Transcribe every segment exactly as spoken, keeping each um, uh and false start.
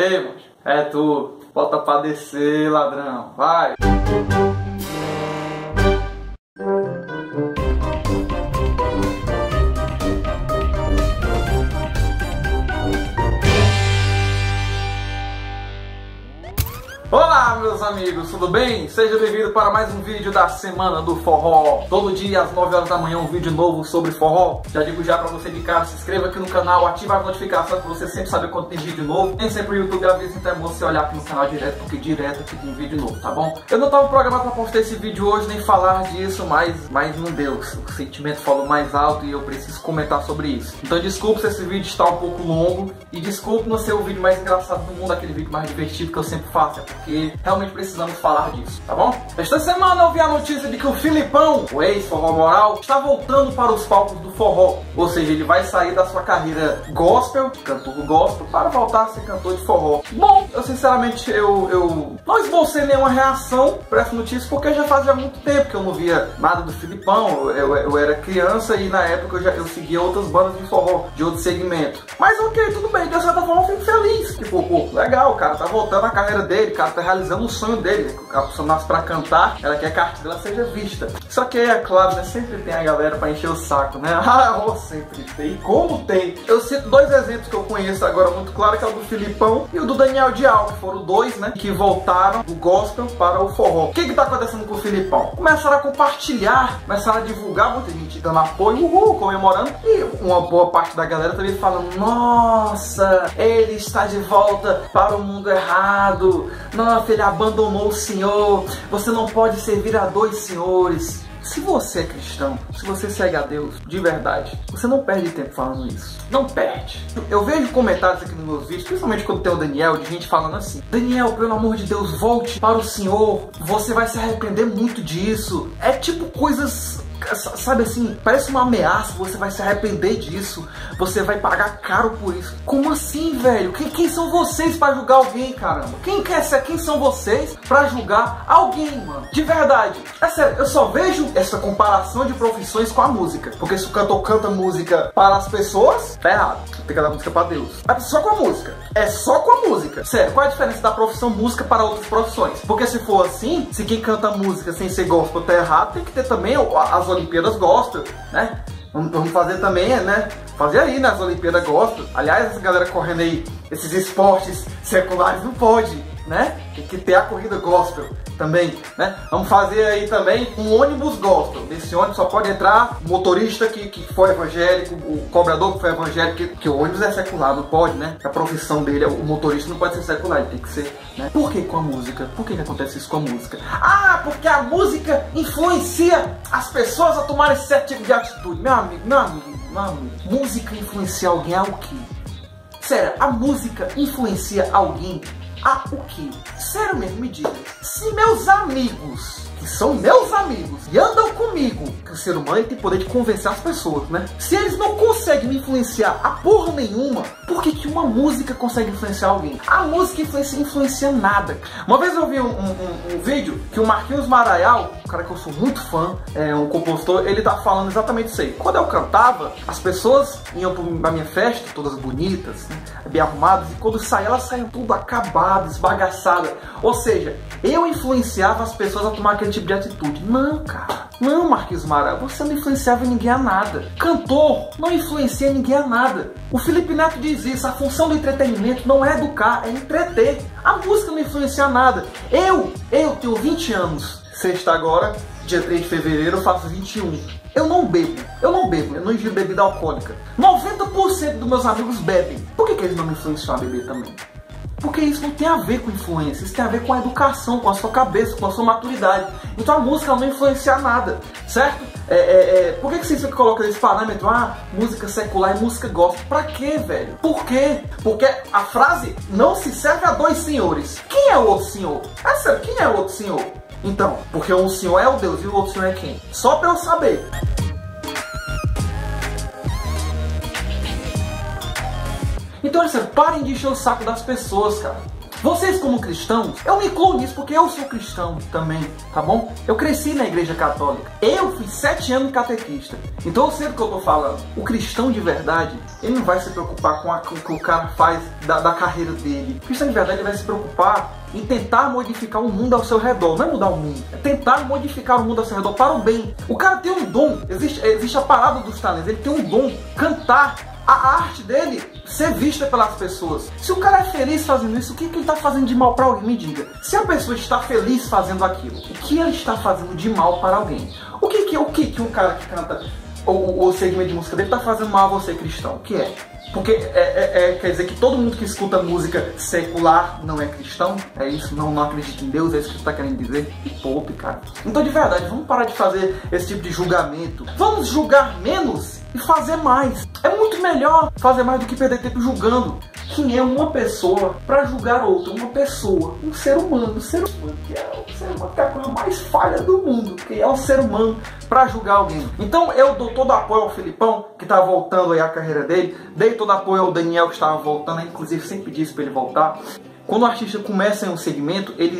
Ei, mano, é tu. Bota pra descer, ladrão. Vai. Olá, meus amigos, tudo bem? Seja bem-vindo para mais um vídeo da Semana do Forró. Todo dia às nove horas da manhã um vídeo novo sobre forró. Já digo já para você de cara, se inscreva aqui no canal, ative as notificações para você sempre saber quando tem vídeo novo. Nem sempre o YouTube avisa, então é bom você olhar aqui no canal direto, porque direto aqui tem vídeo novo, tá bom? Eu não estava programado para postar esse vídeo hoje, nem falar disso, mas, mas não deu. O sentimento falou mais alto e eu preciso comentar sobre isso. Então desculpe se esse vídeo está um pouco longo e desculpe não ser o vídeo mais engraçado do mundo, aquele vídeo mais divertido que eu sempre faço, é porque realmente precisamos falar disso, tá bom? Esta semana eu vi a notícia de que o Filipão, o ex-forró moral, está voltando para os palcos do forró. Ou seja, ele vai sair da sua carreira gospel, cantor gospel, para voltar a ser cantor de forró. Bom, eu sinceramente, eu, eu não esbocei nenhuma reação para essa notícia, porque já fazia muito tempo que eu não via nada do Filipão. Eu, eu era criança e na época eu, já, eu seguia outras bandas de forró, de outro segmento. Mas ok, tudo bem, de certa forma eu fico feliz. Tipo, pô, legal, o cara tá voltando à carreira dele, o cara tá realizando o sonho dele. A pessoa nasce pra cantar, ela quer que a arte dela seja vista. Só que é claro, né, sempre tem a galera pra encher o saco, né? Ah, oh, sempre tem. Como tem? Eu cito dois exemplos que eu conheço agora muito claro, que é o do Filipão e o do Daniel Dial, que foram dois, né, que voltaram do gospel para o forró. O que que tá acontecendo com o Filipão? Começaram a compartilhar, começaram a divulgar, muita gente dando apoio, uhul, comemorando, e uma boa parte da galera também falando: nossa, ele está de volta para o mundo errado, nossa, ele abandonou o Senhor, você não pode servir a dois senhores. Se você é cristão, se você segue a Deus de verdade, você não perde tempo falando isso. Não perde. Eu vejo comentários aqui nos meus vídeos, principalmente quando tem o Daniel, de gente falando assim: Daniel, pelo amor de Deus, volte para o Senhor, você vai se arrepender muito disso. É tipo coisas, sabe assim, parece uma ameaça, você vai se arrepender disso, você vai pagar caro por isso. Como assim, velho? Quem, quem são vocês pra julgar alguém, caramba? Quem quer ser? Quem são vocês pra julgar alguém, mano? De verdade. É sério, eu só vejo essa comparação de profissões com a música. Porque se o cantor canta música para as pessoas, tá errado. Tem que cantar música pra Deus. É só com a música. É só com a música. Sério, qual é a diferença da profissão música para outras profissões? Porque se for assim, se quem canta música sem ser gospel tá errado, tem que ter também as Olimpíadas gospel, né? Vamos fazer também, né? Fazer aí nas Olimpíadas gospel. Aliás, essa galera correndo aí, esses esportes seculares, não pode, né? Tem que ter a corrida gospel também, né? Vamos fazer aí também um ônibus gospel. Nesse ônibus só pode entrar o motorista que, que foi evangélico, o cobrador que foi evangélico, que, que o ônibus é secular, não pode, né? A profissão dele, o motorista não pode ser secular, ele tem que ser, né? Por que com a música? Por que que acontece isso com a música? Ah, porque a música influencia as pessoas a tomarem certo tipo de atitude. Meu amigo, meu amigo, meu amigo, música influencia alguém a o quê? Sério, a música influencia alguém a o quê? Sério mesmo, me diga. Se meus amigos, que são meus amigos, e andam comigo, que o ser humano tem poder de convencer as pessoas, né? Se eles não conseguem me influenciar a porra nenhuma, por que que uma música consegue influenciar alguém? A música influencia, influencia nada. Uma vez eu vi um, um, um, um vídeo que o Marquinhos Maraial, um cara que eu sou muito fã, é um compositor, ele tá falando exatamente isso aí. Quando eu cantava, as pessoas iam pra minha festa, todas bonitas, né, bem arrumadas, e quando saíam, elas saíam tudo acabadas, esbagaçadas. Ou seja, eu influenciava as pessoas a tomar aquele tipo de atitude. Não, cara. Não, Marquinhos Maraial, você não influenciava ninguém a nada. Cantor não influencia ninguém a nada. O Felipe Neto diz isso: a função do entretenimento não é educar, é entreter. A música não influencia nada. Eu, eu tenho vinte anos. Sexta agora, dia três de fevereiro, eu faço vinte e um. Eu não bebo, eu não bebo, eu não ingiro bebida alcoólica. noventa por cento dos meus amigos bebem. Por que que eles não me influenciam a beber também? Porque isso não tem a ver com influência, isso tem a ver com a educação, com a sua cabeça, com a sua maturidade. Então a música não influencia nada, certo? É, é, é, por que que você coloca esse parâmetro? Ah, música secular e música gospel. Pra quê, velho? Por quê? Porque a frase não se serve a dois senhores. Quem é o outro senhor? É sério, quem é o outro senhor? Então, porque um senhor é o Deus e o outro senhor é quem? Só pra eu saber. Então, olha, parem de encher o saco das pessoas, cara. Vocês como cristãos, eu me incluo nisso porque eu sou cristão também, tá bom? Eu cresci na igreja católica. Eu fui sete anos catequista. Então eu sei do que eu tô falando. O cristão de verdade, ele não vai se preocupar com, a, com o que o cara faz da, da carreira dele. O cristão de verdade, ele vai se preocupar em tentar modificar o mundo ao seu redor. Não é mudar o mundo, é tentar modificar o mundo ao seu redor para o bem. O cara tem um dom, existe, existe a parada dos talentos, ele tem um dom, cantar, a arte dele ser vista pelas pessoas. Se o cara é feliz fazendo isso, o que, que ele está fazendo de mal para alguém? Me diga. Se a pessoa está feliz fazendo aquilo, o que ele está fazendo de mal para alguém? O que que, o que, que um cara que canta o, o segmento de música dele está fazendo mal a você, cristão? O que é? Porque é, é, é, quer dizer que todo mundo que escuta música secular não é cristão? É isso? Não, não acredita em Deus? É isso que você está querendo dizer? Me poupe, cara. Então, de verdade, vamos parar de fazer esse tipo de julgamento. Vamos julgar menos e fazer mais. É muito melhor fazer mais do que perder tempo julgando. Quem é uma pessoa para julgar outra? Uma pessoa, um ser humano, um ser humano que é o ser humano que é a coisa mais falha do mundo, que é o ser humano para julgar alguém. Então eu dou todo apoio ao Filipão, que tá voltando aí a carreira dele, dei todo apoio ao Daniel, que estava voltando, inclusive sempre disse para ele voltar. Quando o artista começa em um segmento, ele,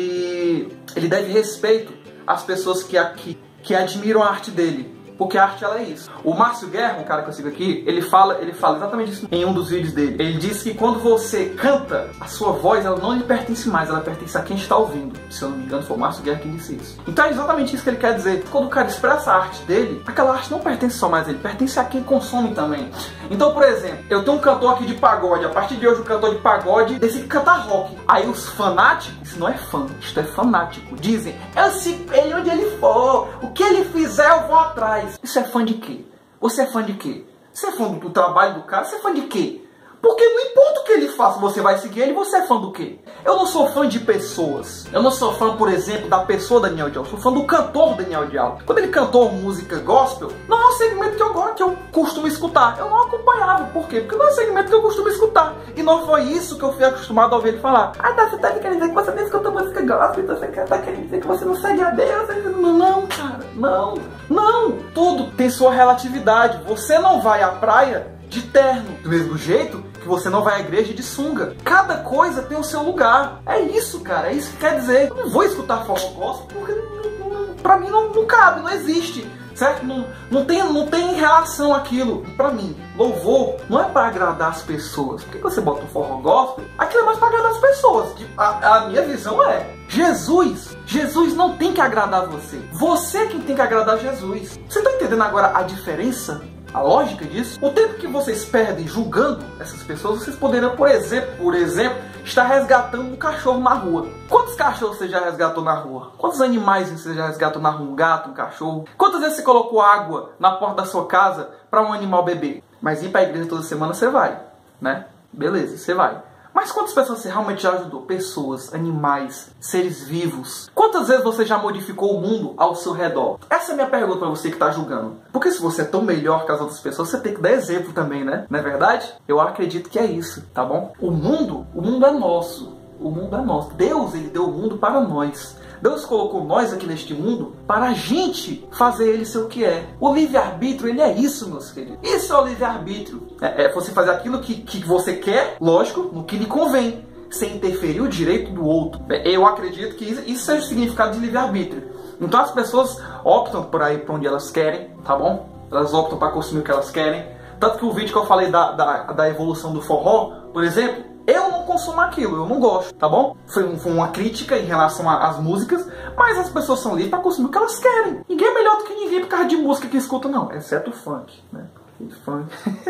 ele, ele deve respeito às pessoas que, que, que admiram a arte dele. Porque a arte, ela é isso. O Márcio Guerra, um cara que eu sigo aqui, ele fala, ele fala exatamente isso em um dos vídeos dele. Ele diz que quando você canta, a sua voz, ela não lhe pertence mais, ela pertence a quem está ouvindo. Se eu não me engano, foi o Márcio Guerra que disse isso. Então é exatamente isso que ele quer dizer. Quando o cara expressa a arte dele, aquela arte não pertence só mais a ele, pertence a quem consome também. Então, por exemplo, eu tenho um cantor aqui de pagode. A partir de hoje, o cantor de pagode decide cantar rock. Aí os fanáticos, isso não é fã, isto é fanático, dizem: eu sigo ele onde ele for, o que ele fizer eu vou atrás. Isso é fã de quê? Você é fã de quê? Você é fã do trabalho do cara? Você é fã de quê? Porque não importa o que ele faça, você vai seguir ele, você é fã do quê? Eu não sou fã de pessoas. Eu não sou fã, por exemplo, da pessoa Daniel Dial. Eu sou fã do cantor Daniel Dial. Quando ele cantou música gospel, não é um segmento que eu gosto, que eu costumo escutar. Eu não acompanhava. Por quê? Porque não é um segmento que eu costumo escutar. E não foi isso que eu fui acostumado a ouvir ele falar. Ah, tá, você tá querendo dizer que você não escuta música gospel, então você tá querendo dizer que você não segue a Deus? Não, não, cara, não. Não. Tudo tem sua relatividade. Você não vai à praia de terno, do mesmo jeito que você não vai à igreja de sunga. Cada coisa tem o seu lugar. É isso, cara. É isso que quer dizer. Eu não vou escutar forró gospel porque não, não, pra mim não, não cabe, não existe. Certo? Não, não, tem, não tem relação aquilo. Pra mim, louvor não é para agradar as pessoas. Por que você bota um forró gospel? Aquilo é mais para agradar as pessoas. A, a minha visão é: Jesus, Jesus não tem que agradar você. Você é quem tem que agradar Jesus. Você tá entendendo agora a diferença? A lógica disso? O tempo que vocês perdem julgando essas pessoas, vocês poderiam, por exemplo, por exemplo, estar resgatando um cachorro na rua. Quantos cachorros você já resgatou na rua? Quantos animais você já resgatou na rua? Um gato, um cachorro? Quantas vezes você colocou água na porta da sua casa para um animal beber? Mas ir para a igreja toda semana você vai, né? Beleza, você vai. Mas quantas pessoas você realmente já ajudou? Pessoas, animais, seres vivos. Quantas vezes você já modificou o mundo ao seu redor? Essa é a minha pergunta para você que está julgando. Porque se você é tão melhor que as outras pessoas, você tem que dar exemplo também, né? Não é verdade? Eu acredito que é isso, tá bom? O mundo, o mundo é nosso. O mundo é nosso. Deus, ele deu o mundo para nós. Deus colocou nós aqui neste mundo para a gente fazer ele ser o que é. O livre-arbítrio, ele é isso, meus queridos. Isso é o livre-arbítrio. É, é você fazer aquilo que, que você quer, lógico, no que lhe convém, sem interferir o direito do outro. Eu acredito que isso, isso seja o significado de livre-arbítrio. Então as pessoas optam por aí para onde elas querem, tá bom? Elas optam para consumir o que elas querem. Tanto que o vídeo que eu falei da, da, da evolução do forró, por exemplo, eu não consumo aquilo, eu não gosto, tá bom? Foi, foi uma crítica em relação às músicas, mas as pessoas são livres para consumir o que elas querem. Ninguém é melhor do que ninguém por causa de música que escuta, não. Exceto o funk, né? Funk.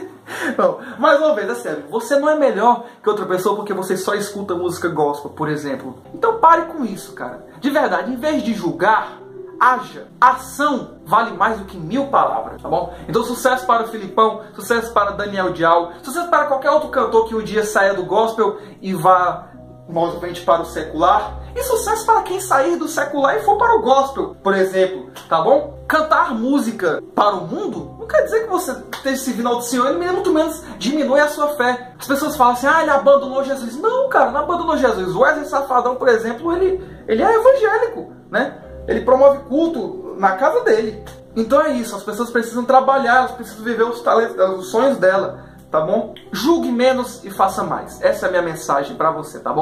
Não, mais uma vez, é sério. Você não é melhor que outra pessoa porque você só escuta música gospel, por exemplo. Então pare com isso, cara. De verdade, em vez de julgar, haja. Ação vale mais do que mil palavras, tá bom? Então sucesso para o Filipão, sucesso para Daniel Dial, sucesso para qualquer outro cantor que um dia saia do gospel e vá novamente para o secular. E sucesso para quem sair do secular e for para o gospel, por exemplo, tá bom? Cantar música para o mundo não quer dizer que você esteja servindo ao Senhor, ele muito menos diminui a sua fé. As pessoas falam assim: ah, ele abandonou Jesus. Não, cara, não abandonou Jesus. O Wesley Safadão, por exemplo, ele, ele é evangélico, né? Ele promove culto na casa dele. Então é isso, as pessoas precisam trabalhar, elas precisam viver os talentos, os sonhos dela, tá bom? Julgue menos e faça mais. Essa é a minha mensagem pra você, tá bom?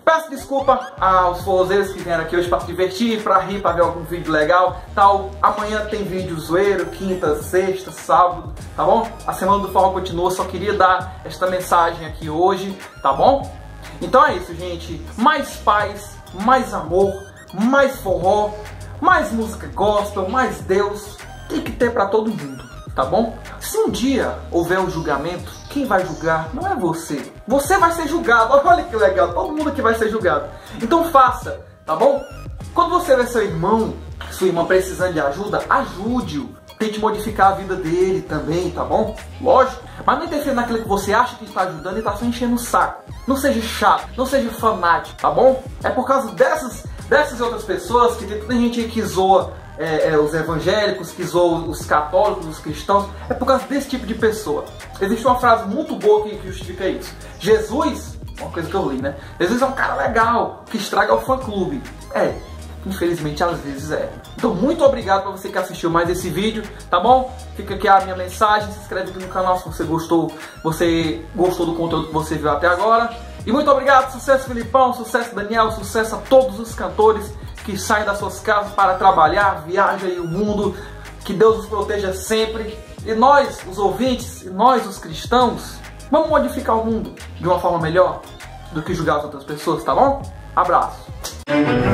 Peço desculpa aos forrozeiros que vieram aqui hoje para se divertir, para rir, para ver algum vídeo legal, tal. Amanhã tem vídeo zoeiro, quinta, sexta, sábado, tá bom? A Semana do Forró continua, só queria dar esta mensagem aqui hoje, tá bom? Então é isso, gente. Mais paz, mais amor, mais forró, mais música gospel, mais Deus. Tem que ter para todo mundo, tá bom? Se um dia houver um julgamento, quem vai julgar não é você. Você vai ser julgado. Olha que legal, todo mundo aqui vai ser julgado. Então faça, tá bom? Quando você vê seu irmão, sua irmã precisando de ajuda, ajude-o. Tente modificar a vida dele também, tá bom? Lógico. Mas não interfira naquilo que você acha que está ajudando e está só enchendo o saco. Não seja chato, não seja fanático, tá bom? É por causa dessas, dessas outras pessoas que tem toda gente aí que zoa É, é, os evangélicos, que zoam os católicos, os cristãos. É por causa desse tipo de pessoa. Existe uma frase muito boa que, que justifica isso. Jesus, uma coisa que eu li, né? Jesus é um cara legal, que estraga o fã-clube. É, infelizmente às vezes é. Então muito obrigado para você que assistiu mais esse vídeo, tá bom? Fica aqui a minha mensagem, se inscreve aqui no canal se você gostou, você gostou do conteúdo que você viu até agora. E muito obrigado, sucesso Filipão, sucesso Daniel, sucesso a todos os cantores que saem das suas casas para trabalhar, viajam aí o mundo, que Deus os proteja sempre. E nós, os ouvintes, e nós, os cristãos, vamos modificar o mundo de uma forma melhor do que julgar as outras pessoas, tá bom? Abraço!